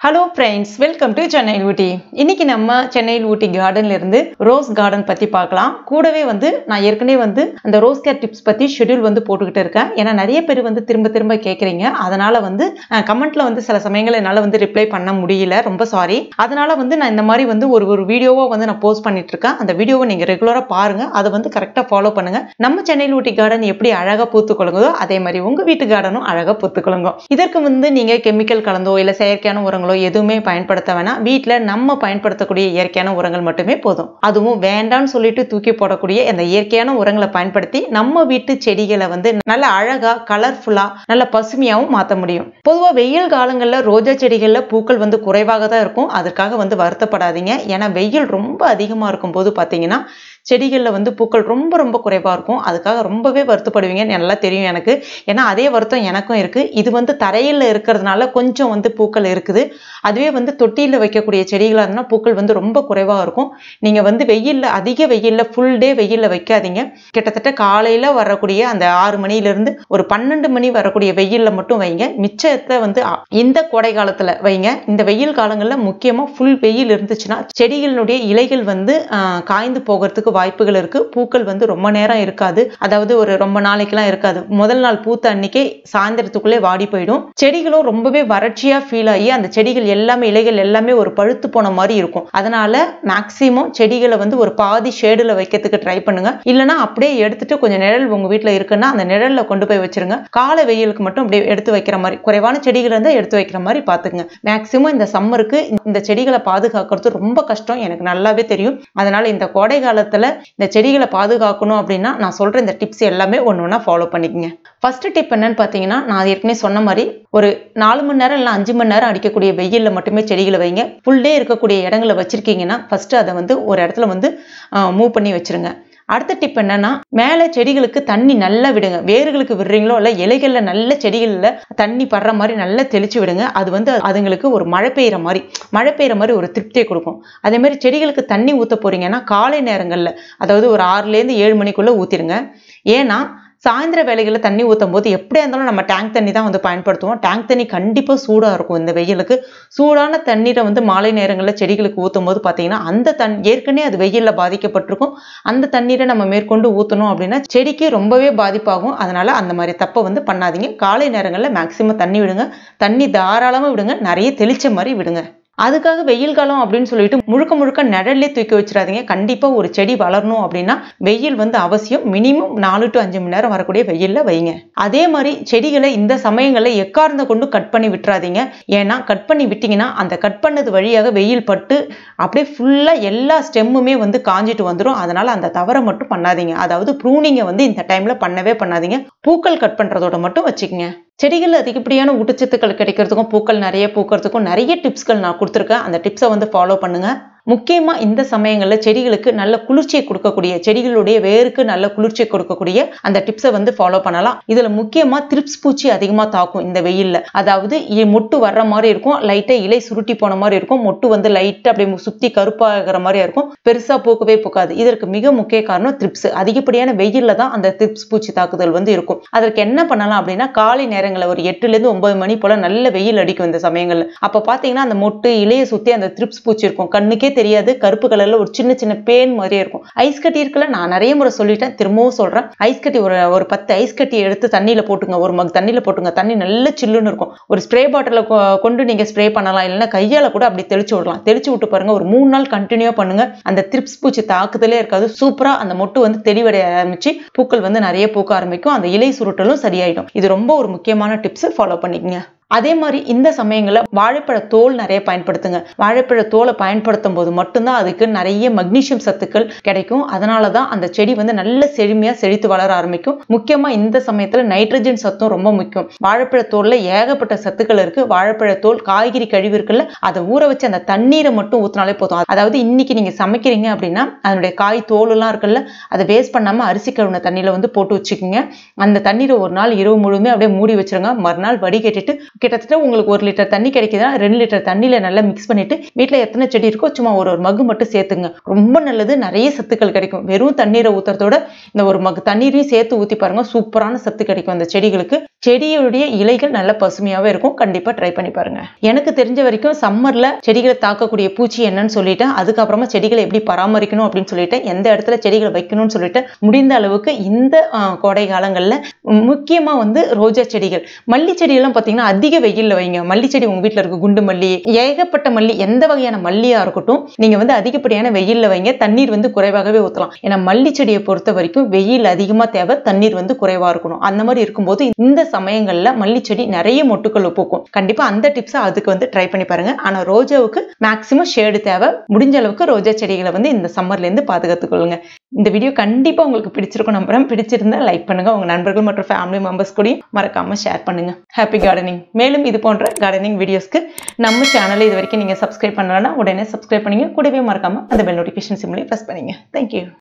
Hello friends, welcome to Chennai Ooty. இன்னைக்கு நம்ம சென்னை ஊட்டி கார்டன்ல இருந்து ரோஸ் கார்டன் பத்தி பார்க்கலாம். கூடவே நான் ஏற்கனவே அந்த ரோஸ் கேர் டிப்ஸ் பத்தி ஷெட்யூல் போட்டுக்கிட்டு இருக்கேன். ஏன்னா நிறைய பேர் திரும்ப கேக்குறீங்க. அதனால கமெண்ட்ல சில சமயங்கள்ல என்னால ரிப்ளை பண்ண முடியல. ரொம்ப சாரி. அதனால நான் இந்த மாதிரி ஒரு வீடியோவா நான் போஸ்ட் பண்ணிட்டு இருக்கேன். அந்த வீடியோவை நீங்க ரெகுலரா பாருங்க. அதை கரெக்ட்டா ஃபாலோ பண்ணுங்க. நம்ம சென்னை ஊட்டி கார்டன் எப்படி அழகா பூத்துக்கொள்ளுங்கதோ அதே மாதிரி உங்க வீட்டு கார்டனும் அழகா பூத்துக்கொள்ளுங்க. இதற்கு நீங்க கெமிக்கல் கலந்தோ இல்ல செயற்கையான உரங்களோ எதுவுமே பயன்படுத்த வேணாம். வீட்ல நம்ம பயன்படுத்தக்கூடிய இயற்கையான உரங்கள் மட்டுமே போதும். அதுவும் வேண்டாம்னு சொல்லிட்டு தூக்கி போடக்கூடிய இந்த இயற்கையான உரங்களை பயன்படுத்தி நம்ம வீட்டு செடிகளை நல்ல அழகா கலர்ஃபுல்லா நல்ல பசுமையாவும் மாற்ற முடியும். பொதுவா வெயில் காலங்கள்ல ரோஜா செடிகள்ல பூக்கள் குறைவாக தான் இருக்கும். அதுக்காக வருத்தப்படாதீங்க. ஏன்னா வெயில் ரொம்ப அதிகமா இருக்கும் போது பாத்தீங்கன்னா செடிகள்ல பூக்கள் ரொம்ப ரொம்ப குறைவா இருக்கும். அதுக்காக ரொம்பவே வருத்தப்படுவீங்கன்னு நல்லா தெரியும் எனக்கு. ஏன்னா அதே வருத்தம் எனக்கும் இருக்கு. இது தரையில இருக்கிறதுனால கொஞ்சம் பூக்கள் இருக்குது. அதுவே தொட்டியில வைக்கக்கூடிய செடிகளா இருந்தா பூக்கள் ரொம்ப குறைவா இருக்கும். நீங்க வெயில்ல அதிக வெயில்ல ஃபுல் டே வெயில்ல வைக்காதீங்க. கிட்டத்தட்ட காலையில வரக்கூடிய அந்த 6 மணில இருந்து ஒரு 12 மணி வரக்கூடிய வெயில்ல மட்டும் வைங்க. மிச்சத்தை இந்த கோடை காலத்துல வைங்க. இந்த வெயில் காலங்கள்ல முக்கியமா ஃபுல் வெயில் இருந்துச்சுன்னா செடிகளுடைய இலைகள் காய்ந்து போகிறதுக்கு வாய்ப்புகள் இருக்கு. பூக்கள் ரொம்ப நேரம் இருக்காது. அதாவது ஒரு ரொம்ப நாளைக்கெல்லாம் இருக்காது. முதல் நாள் பூத்த அன்னைக்கே சாயந்தரத்துக்குள்ளே வாடி போயிடும். செடிகளும் ரொம்பவே வறட்சியா ஃபீல் ஆகி அந்த செடிகள் எல்லாமே இலைகள் எல்லாமே ஒரு பழுத்து போன மாதிரி இருக்கும். அதனால மேக்சிமம் செடிகளை ஒரு பாதி ஷேடுல வைக்கிறதுக்கு ட்ரை பண்ணுங்க. இல்லைன்னா அப்படியே எடுத்துட்டு கொஞ்சம் நிழல் உங்க வீட்டுல இருக்குன்னா அந்த நிழல்ல கொண்டு போய் வச்சிருங்க. காலை வெயிலுக்கு மட்டும் அப்படியே எடுத்து வைக்கிற மாதிரி குறைவான செடிகள் இருந்தா எடுத்து வைக்கிற மாதிரி பாத்துங்க. மேக்சிமம் இந்த சம்மருக்கு இந்த செடிகளை பாதுகாக்கிறது ரொம்ப கஷ்டம். எனக்கு நல்லாவே தெரியும். அதனால இந்த கோடை காலத்துல இந்த செடிகளை பாதுகாக்கணும் அப்படின்னா நான் சொல்ற இந்த டிப்ஸ் எல்லாமே ஒண்ணு ஃபாலோ பண்ணிக்கங்க. ஃபர்ஸ்ட் டிப் என்னன்னு பாத்தீங்கன்னா, நான் ஏற்கனவே சொன்ன மாதிரி ஒரு 4 மணி நேரம் இல்ல 5 மணி நேரம் அடிக்கக்கூடிய வெயில்ல மட்டுமே செடிகளை வைங்க. ஃபுல் டே இருக்கக்கூடிய இடங்களை வச்சிருக்கீங்கன்னா ஃபர்ஸ்ட் அதை ஒரு இடத்துல மூவ் பண்ணி வச்சிருங்க. அடுத்த டிப் என்னன்னா, மேல செடிகளுக்கு தண்ணி நல்லா விடுங்க. வேர்களுக்கு விடுறீங்களோ இல்ல இலைகள்ல நல்ல செடிகள்ல தண்ணி படுற மாதிரி நல்லா தெளிச்சு விடுங்க. அது அதுங்களுக்கு ஒரு மழை பெய்யற மாதிரி ஒரு திருப்தியை கொடுக்கும். அதே மாதிரி செடிகளுக்கு தண்ணி ஊத்த போறீங்கன்னா காலை நேரங்கள்ல, அதாவது ஒரு 6ல இருந்து 7 மணிக்குள்ள ஊத்திருங்க. ஏன்னா சாயந்தர வேலைகளில் தண்ணி ஊற்றும் போது எப்படியா இருந்தாலும் நம்ம டேங்க் தண்ணி தான் பயன்படுத்துவோம். டேங்க் தண்ணி கண்டிப்பாக சூடாக இருக்கும். இந்த வெயிலுக்கு சூடான தண்ணீரை மாலை நேரங்களில் செடிகளுக்கு ஊற்றும் போது பார்த்தீங்கன்னா அந்த ஏற்கனவே அது வெயிலில் பாதிக்கப்பட்டிருக்கும். அந்த தண்ணீரை நம்ம மேற்கொண்டு ஊற்றணும் அப்படின்னா செடிக்கு ரொம்பவே பாதிப்பாகும். அதனால அந்த மாதிரி தப்பை பண்ணாதீங்க. காலை நேரங்களில் மேக்சிமம் தண்ணி விடுங்க. தண்ணி தாராளமாக விடுங்க. நிறைய தெளிச்ச மாதிரி விடுங்க. அதுக்காக வெயில் காலம் அப்படின்னு சொல்லிட்டு முழுக்க நிழல்லே தூக்கி வச்சிடாதீங்க. கண்டிப்பா ஒரு செடி வளரணும் அப்படின்னா வெயில் அவசியம். மினிமம் 4 to 5 மணி நேரம் வரக்கூடிய வெயில்ல வைங்க. அதே மாதிரி செடிகளை இந்த சமயங்கள்ல எக்காரணத்தை கொண்டு கட் பண்ணி விட்டுறாதீங்க. ஏன்னா கட் பண்ணி விட்டீங்கன்னா அந்த கட் பண்ணது வழியாக வெயில் பட்டு அப்படியே ஃபுல்லா எல்லா ஸ்டெம்முமே காஞ்சிட்டு வந்துடும். அதனால அந்த தவறை மட்டும் பண்ணாதீங்க. அதாவது ப்ரூனிங்கை இந்த டைம்ல பண்ணவே பண்ணாதீங்க. பூக்கள் கட் பண்றதோட மட்டும் வச்சுக்கோங்க. செடிகள் அதிகப்படியான ஊட்டச்சத்துக்கள் கிடைக்கிறதுக்கும் பூக்கள் நிறைய பூக்கிறதுக்கும் நிறைய டிப்ஸ்கள் நான் கொடுத்துருக்கேன். அந்த டிப்ஸை ஃபாலோ பண்ணுங்க. முக்கியமா இந்த சமயங்கள்ல செடிகளுக்கு நல்ல குளிர்ச்சியை கொடுக்கக்கூடிய, செடிகளுடைய வேருக்கு நல்ல குளிர்ச்சியை கொடுக்கக்கூடிய அந்த டிப்ஸை ஃபாலோ பண்ணலாம். இதுல முக்கியமா திரிப்ஸ் பூச்சி அதிகமா தாக்கும் இந்த வெயில்ல. அதாவது மொட்டு வர்ற மாதிரி இருக்கும், லைட்டா இலை சுருட்டி போன மாதிரி இருக்கும், மொட்டு லைட்டா அப்படியே சுத்தி கருப்பாகிற மாதிரி இருக்கும், பெருசா பூக்கவே பூக்காது. இதற்கு மிக முக்கிய காரணம் திரிப்ஸ். அதிகப்படியான வெயில்ல தான் அந்த திரிப்ஸ் பூச்சி தாக்குதல் இருக்கும். அதற்கு என்ன பண்ணலாம் அப்படின்னா, காலை நேரங்களில் ஒரு 8ல இருந்து 9 மணி போல நல்ல வெயில் அடிக்கும் இந்த சமயங்கள்ல. அப்ப பாத்தீங்கன்னா அந்த மொட்டு இலையை சுத்தி அந்த திரிப்ஸ் பூச்சி இருக்கும். கண்ணுக்கே தெரியாது. கருப்பு கலர்ல ஒரு சின்ன சின்ன பேன் மாதிரியே இருக்கும். ஐஸ் கட்டி இருக்குல்ல, நான் நிறைய முறை சொல்லிட்டேன், திரும்பவும் சொல்றேன். ஐஸ் கட்டி ஒரு 10 ஐஸ் கட்டி எடுத்து தண்ணியில போட்டுங்க. ஒரு மக் தண்ணியில போட்டுங்க. தண்ணி நல்ல சில்லுன்னு இருக்கும். ஒரு ஸ்ப்ரே பாட்டில கொண்டு நீங்க ஸ்ப்ரே பண்ணலாம். இல்லைன்னா கையால கூட அப்படி தெளிச்சு விடலாம். தெளிச்சு விட்டு பாருங்க. ஒரு 3 நாள் கண்டினியூ பண்ணுங்க. அந்த திரிப்ஸ் பூச்சி தாக்குதலே இருக்காது. சூப்பரா அந்த மொட்டு தெளிவடைய ஆரம்பிச்சு பூக்கள் நிறைய பூக்க ஆரம்பிக்கும். அந்த இலை சுருட்டலும் சரியாயிடும். இது ரொம்ப ஒரு முக்கியமான டிப்ஸ். ஃபாலோ பண்ணிக்கங்க. அதே மாதிரி இந்த சமயங்கள்ல வாழைப்பழ தோல் நிறைய பயன்படுத்துங்க. வாழைப்பழ தோலை பயன்படுத்தும் போது மட்டும்தான் அதுக்கு நிறைய மக்னீசியம் சத்துக்கள் கிடைக்கும். அதனாலதான் அந்த செடி நல்ல செழுமையா செழித்து வளர ஆரம்பிக்கும். முக்கியமா இந்த சமயத்துல நைட்ரஜன் சத்தும் ரொம்ப முக்கியம். வாழைப்பழ தோல்ல ஏகப்பட்ட சத்துக்கள் இருக்கு. வாழைப்பழ தோல், காய்கறி கழிவு இருக்குல்ல, அதை ஊற வச்சு அந்த தண்ணீரை மட்டும் ஊத்தினாலே போதும். அதாவது இன்னைக்கு நீங்க சமைக்கிறீங்க அப்படின்னா அதனுடைய காய் தோல் எல்லாம் இருக்குல்ல, அதை வேஸ்ட் பண்ணாம அரிசி கழுவின தண்ணியில போட்டு வச்சுக்கோங்க. அந்த தண்ணீரை ஒரு நாள் இரவு முழுமே அப்படியே மூடி வச்சிருங்க. மறுநாள் வடிகட்டிட்டு கிட்டத்தட்ட உங்களுக்கு 1 லிட்டர் தண்ணி கிடைக்குதுன்னா 2 லிட்டர் தண்ணியில நல்லா மிக்ஸ் பண்ணிட்டு வீட்டில் எத்தனை செடி இருக்கோ சும்மா ஒரு மகு மட்டும் சேர்த்துங்க. ரொம்ப நல்லது, நிறைய சத்துக்கள் கிடைக்கும். வெறும் தண்ணீரை ஊத்துறதோட இந்த ஒரு மகு தண்ணீரையும் சேர்த்து ஊற்றி பாருங்க, சூப்பரான சத்து கிடைக்கும் அந்த செடிகளுக்கு. செடியுடைய இலைகள் நல்ல பசுமையாவே இருக்கும். கண்டிப்பா ட்ரை பண்ணி பாருங்க. எனக்கு தெரிஞ்ச வரைக்கும் சம்மர்ல செடிகளை தாக்கக்கூடிய பூச்சி என்னன்னு சொல்லிட்டேன். அதுக்கப்புறமா செடிகளை எப்படி பராமரிக்கணும் அப்படின்னு சொல்லிட்டேன். எந்த இடத்துல செடிகளை வைக்கணும்னு சொல்லிட்டு முடிந்த அளவுக்கு இந்த கோடை காலங்கள்ல முக்கியமா வந்து ரோஜா செடிகள், மல்லி செடியெல்லாம் பார்த்தீங்கன்னா அதிக வெயில்ல வைங்க. மல்லி செடி உங்க வீட்டில் இருக்கு, குண்டு மல்லி, ஏகப்பட்ட மல்லி, எந்த வகையான மல்லியா இருக்கட்டும் நீங்க வந்து அதிகப்படியான வெயில்ல வைங்க. தண்ணீர் வந்து குறைவாகவே ஊற்றலாம். ஏன்னா மல்லி செடியை பொறுத்த வரைக்கும் வெயில் அதிகமா தேவை, தண்ணீர் வந்து குறைவா இருக்கணும். அந்த மாதிரி இருக்கும்போது இந்த சமயங்கள்ல மல்லி செடி நிறைய மொட்டுக்கள் பூக்கும். கண்டிப்பா அந்த டிப்ஸை அதுக்கு வந்து ட்ரை பண்ணி பாருங்க. ஆனா ரோஜாவுக்கு மேக்சிமம் ஷேடு தேவை. முடிஞ்ச அளவுக்கு ரோஜா செடிகளை வந்து இந்த சம்மர்ல இருந்து பாதுகாத்துக் கொள்ளுங்க. இந்த வீடியோ கண்டிப்பா உங்களுக்கு பிடிச்சிருக்கும் நம்புறேன். பிடிச்சிருந்தா லைக் பண்ணுங்க, உங்க நண்பர்கள் மற்றும் ஃபேமிலி மெம்பர்ஸ் கூட மறக்காம ஷேர் பண்ணுங்க. Happy gardening. மேலும் இது போன்ற கார்டனிங் வீடியோஸ்க்கு நம்ம சேனலை இது வரைக்கும் நீங்க சப்ஸ்கிரைப் பண்ணலன்னா உடனே சப்ஸ்கிரைப் பண்ணுங்க. கூடவே மறக்காம அந்த பெல் நோட்டிஃபிகேஷன் சிம்லையும் பிரஸ் பண்ணுங்க. தேங்க்யூ.